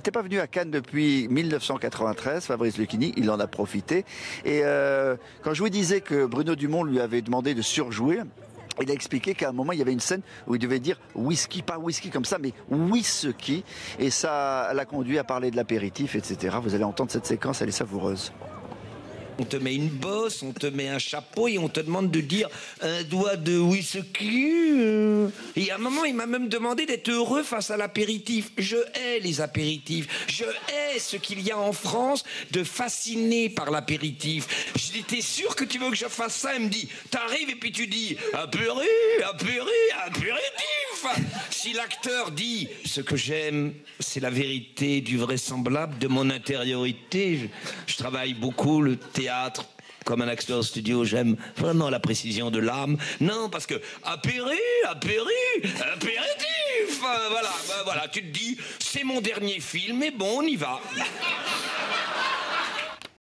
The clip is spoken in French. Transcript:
n'était pas venu à Cannes depuis 1993, Fabrice Lucchini, il en a profité. Et quand je vous disais que Bruno Dumont lui avait demandé de surjouer, il a expliqué qu'à un moment, il y avait une scène où il devait dire whisky, pas whisky comme ça, mais whisky. Et ça l'a conduit à parler de l'apéritif, etc. Vous allez entendre cette séquence, elle est savoureuse. On te met une bosse, on te met un chapeau et on te demande de dire un doigt de whisky. Et à un moment, il m'a même demandé d'être heureux face à l'apéritif. Je hais les apéritifs. Je hais ce qu'il y a en France de fasciné par l'apéritif. J'étais sûr que tu veux que je fasse ça. Il me dit, t'arrives et puis tu dis apéritif. Si l'acteur dit ce que j'aime, c'est la vérité du vraisemblable de mon intériorité. Je travaille beaucoup le théâtre comme un acteur studio, j'aime vraiment la précision de l'âme. Non, parce que apéritif. Voilà, tu te dis, c'est mon dernier film, mais bon, on y va.